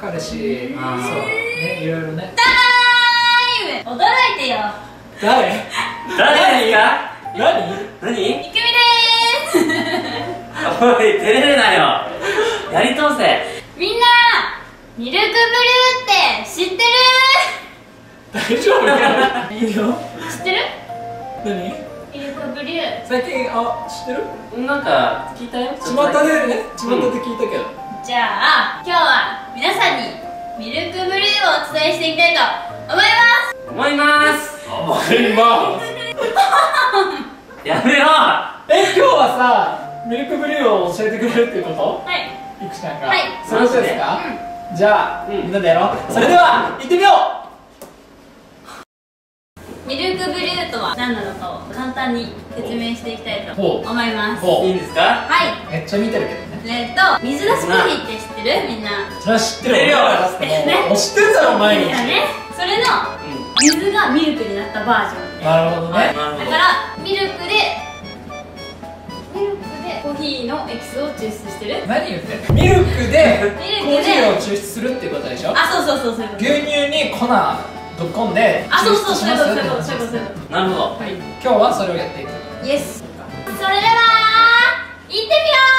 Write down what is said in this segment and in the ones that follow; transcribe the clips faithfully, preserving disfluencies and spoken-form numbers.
るし、そうね、いろいろね。 タイム。驚いてよ。 誰？ 誰ですか？ 何？ 何？ いくみでーす。 おい、照れるなよ。やり通せ。 みんなミルクブリューって知ってる？ 大丈夫？いいよ。 知ってる？ 何？ ミルクブリュー。 最近あ知ってる？ なんか聞いたよ。 巷でね、巷で聞いたけど。 じゃあ今日は皆さんにミルクブリューをお伝えしていきたいと思います。 思います。 思います。 やめろ。 え、今日はさ、ミルクブリューを教えてくれるっていうこと？ はい。 いくちゃんが。 はい。 そういうことですか？ うん。 じゃあ、 うん、 みんなでやろう。それでは行ってみよう。ミルクブリューとは何なのかを簡単に説明していきたいと思います。 ほう。 いいんですか？ はい。 めっちゃ見てるけどね。 えっと水出しコーヒーって知ってる？みんな。 それは知ってるよ。 知ってるよ。もう知ってるだろ毎日。 ね。それの水がミルクになったバージョン。 なるほどね。 だからミルクでミルクでコーヒーのエキスを抽出してる？ 何言ってんの？ミルクでミルクでコーヒーを抽出するっていうことでしょ？ あ、そうそうそうそういうこと。 牛乳に粉ぶっ込んであ、そうそう抽出しそういうことますよってそういうことそういうことそういうこなるほど。 はい。今日はそれをやっていく。 と。イエス。それでは行ってみよ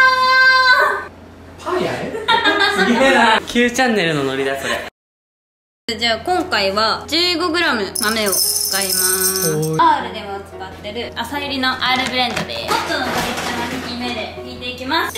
パーやれ？ すげえな。きゅうチャンネルのノリだそれ。 う。じゃあ今回は じゅうごグラム 豆を使います。 おーい。 R でも使ってる朝入りの R ブレンドでホットのカリッタの引き目で引いていきます。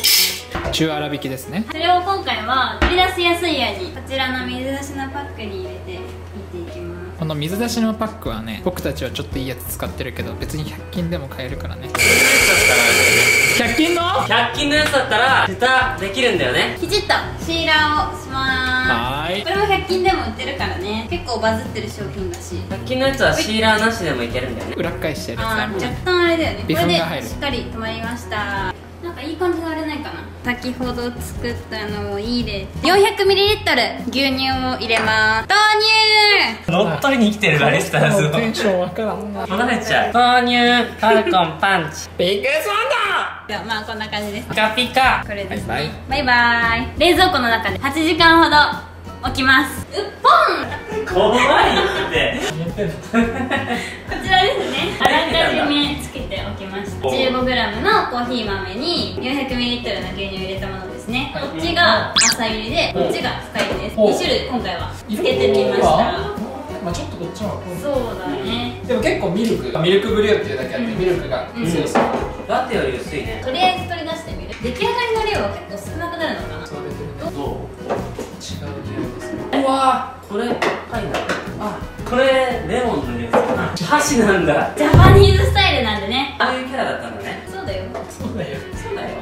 中粗挽きですね。 それを今回は取り出しやすいようにこちらの水出しのパックに入れて引いていきます。 この水出しのパックはね、僕たちはちょっといいやつ使ってるけど別にひゃく均でも買えるからね。ひゃく均のひゃく均のやつだったら蓋できるんだよね。 きちっとシーラーをしまはーい。 ーす。これもひゃく均でも売ってるからね、結構バズってる商品だし。 ひゃく均のやつはシーラーなしでもいけるんだよね。 裏返してるやつあーだ。 若干あれだよね。こ微れで粉が入るしっかり止まりました。なんかいい感じのあれないかな。先ほど作ったのを入れ よんひゃくミリリットル 牛乳を入れます。投入。 乗っ取りに来てるバリスターズを。 テンションわからんな。 離れちゃう。豆乳ファルコンパンチビッグサンではまあこんな感じです。 ピカピカ。 これですね。 バイバイバイ。冷蔵庫の中ではちじかんほど置きます。うっぽん。 怖いってダー。言ってんの？ こちらですね。あらかじめつけておきました。 じゅうごグラム のコーヒー豆に よんひゃくミリリットル の牛乳を入れたものですね。こっちが浅入りでこっちが深入りです。 おに種類今回はつけてみました。 まあちょっとこっちの方がそうだね。 でも結構ミルクミルクブリューっていうだけあって、ミルクが強そう。 ラテより薄いね。 とりあえず取り出してみる。出来上がりの量は結構少なくなるのかな。 そう出てるね。 どう？ 違う匂いですね。うわこれパイナップル。あ、これレモンの匂いするな。箸なんだ。 ジャパニーズスタイルなんでね。 こういうキャラだったんだね。 そうだよ。 ー、そうだよ。 そうだよ。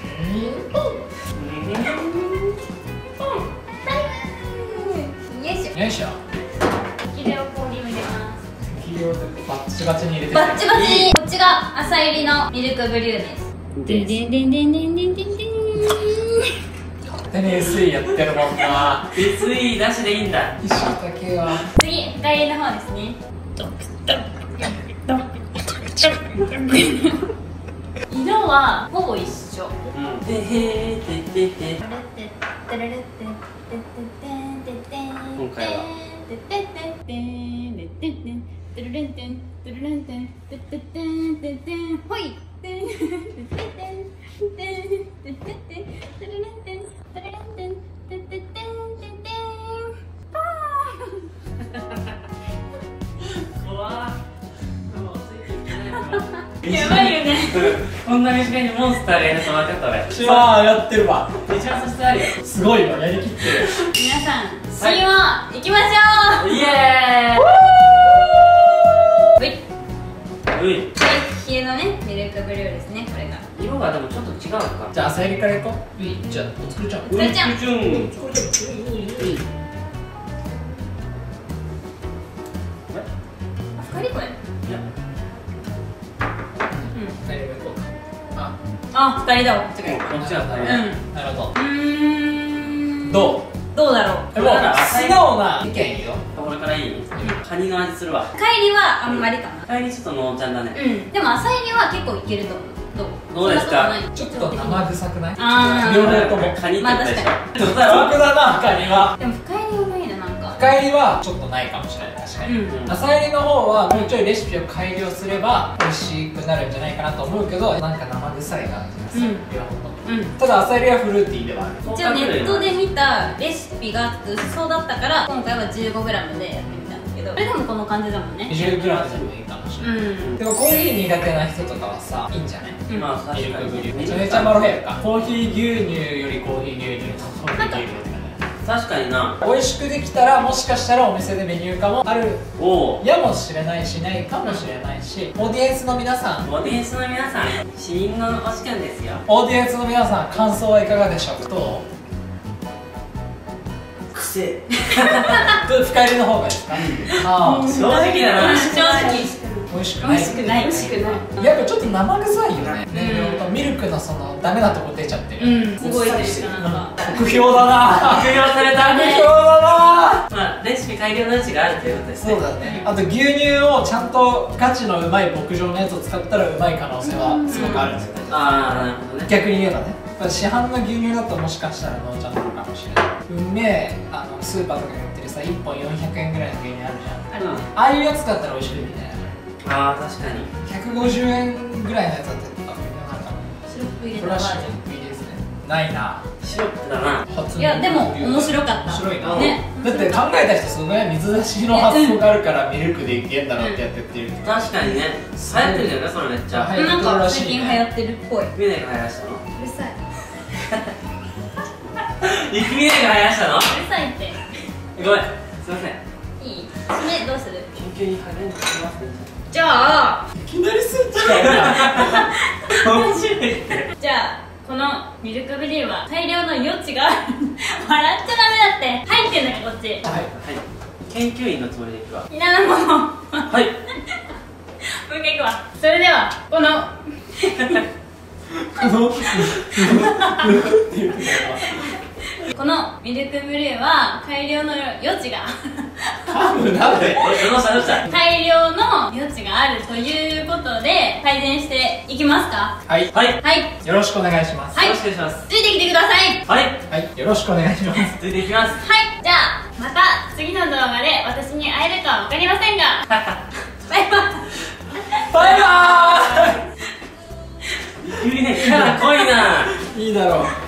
よいしょ。 よいしょ。 適量氷を入れます。 黄色でバッチバチに入れて。 バッチバチに。こっちが浅入りのミルクブリューです。でんでんでんでんでんでんでんでん。 勝手に薄いやってるもんな。 薄いなしでいいんだ。 石だけは。 次、深入りの方ですね。色はほぼ一緒。 うん。でへーててて。今回はほい。やばいよね。 こんな短いにモンスターがいると分かった俺。 しわやってるわ。 めちゃ素質あるよ。 すごいわ、やりきってる。 皆さん、シーワン行きましょう。 イエうい。 ーイ。うい。 冷えのね、ミルクブリューですね、これが。 色がでもちょっと違うのか。 じゃあ朝入りからいこう。うい、じゃあお作りちゃん。 作りちゃん。 ういちゅん。 作りちゃん。うい。 あ、二人これ。 いや。 何入れこうか。あ、 あ、二人だわ。 こっちは大う変。 ん。 なるほど。 うーん。 どう？ どうだろう。 でも素直な意見よ。 これからいい？カニの味するわ。 帰りはあんまりかな。 帰りちょっとのーちゃんだね。 うん。でも朝入りは結構いけると思う。 どうどうですか？ ちょっと生臭くない？ あ両方ともカニってまあ言ったでしょ。 確ちょっとだろ。 得だな、深入りは。 でも深入りはないな、なんか深入りはちょっとないかもしれない、確かに。 うん浅入りの方はもうちょいレシピを改良すれば美味しくなるんじゃないかなと思うけど、なんか生臭い感じがする、 うん両方とも。 うんただ浅入りはフルーティーではある。 一応ネットで見たレシピが薄そうだったから今回は じゅうごグラム でやってみたんですけど、これでもこの感じだもんね。 にじゅうグラム でもいいかもしれない、 うんでもコーヒー苦手な人とかはさ、いいんじゃない？ うんまあ確かミルクブリューに。 めちゃめちゃまろやか。コーヒー牛乳よりコーヒー牛乳とコーヒー牛乳って感確かにな。 じ。美味しくできたらもしかしたらお店でメニュー化もあるおお。 やもしれないし、ないかもしれないし、オーディエンスの皆さんオーディエンスの皆さん、市民のお時間ですよ。 オーディエンスの皆さん、感想はいかがでしょうか？どう？ くせ深入りの方がですか？ああ、 正直だな。 正直美味しくない。 美味しくない美味しくないやっぱちょっと生臭いよね。 うんね、両方ミルクのそのダメなとこ出ちゃってる。 うん、すごいですかなんか酷評だな。 悪用された。 酷評だな。 まあレシピ改良の余地があるということですね。 そうだね。あと牛乳をちゃんとガチのうまい牧場のやつを使ったらうまい可能性はすごくあるんですよね。 ああ、なるほどね。 逆に言えばね。市販の牛乳だともしかしたらノーちゃんなのかもしれない。うめえ、あのスーパーとかに売ってるさ、いっぽんよんひゃくえんぐらいの牛乳あるじゃん。 あるねああいうやつだったら美味しくみたいな。 ああ、確かに。 ひゃくごじゅうえんぐらいのやつだってあ、なんかシロップ入れフラッシュたバージョでいいですね。ないな。 シロップだな。 初ンいやでも面白かった面白いな。 ねだって考えた人すごい水出しの発想があるからミルクでいけんだろうってやってってる。 確かにね。流行ってるんだよね、それめっちゃ。 流行ってなんかるらしい最近流ね。 行ってるっぽい。うビネガー流行らしたの？ るさい雪ビネガー流行らしたの？ うるさいってごめん、すいません。 いい締めどうする？ 研究に励んできますね。 じゃあいきなりスイッチ変えた。 面白いって。 じゃあこのミルクブリューは大量の余地がある笑っちゃダメだって入ってんだよこっちはい。 はい。研究員のつもりでいくわ。 いらないものもうはい。 一回いくわ。それではこのこのこのミルクブリューは改良の余地が多分なんで？ え、どうしたどうした？ 大量の余地があるということで改善していきますか？ はい。 はい。 はいよろしくお願いします。 はいよろしくお願いします。 ついてきてください。 はい。 はい。よろしくお願いします。 ついていきます。 はいじゃあまた次の動画で私に会えるかは分かりませんがバイバイバイバ雪ビネガー濃いな。 ーイ。いいだろう。